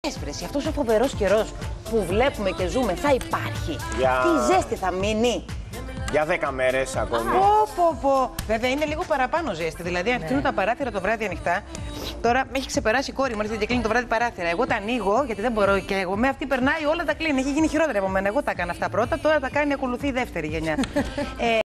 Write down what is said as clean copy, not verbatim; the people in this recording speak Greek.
Έσβρεση, αυτός ο φοβερός καιρός που βλέπουμε και ζούμε θα υπάρχει. Τι ζέστη θα μείνει. Για 10 μέρες ακόμη. Πω. Βέβαια είναι λίγο παραπάνω ζέστη. Δηλαδή, αν κλείνω τα παράθυρα το βράδυ ανοιχτά, τώρα με έχει ξεπεράσει η κόρη μου, έρχεται και κλείνει το βράδυ παράθυρα. Εγώ τα ανοίγω, γιατί δεν μπορώ και εγώ. Με αυτή περνάει, όλα τα κλείνει. Έχει γίνει χειρότερα από μένα. Εγώ τα έκανα αυτά πρώτα, τώρα τα κάνει, ακολουθεί η δεύτερη γενιά.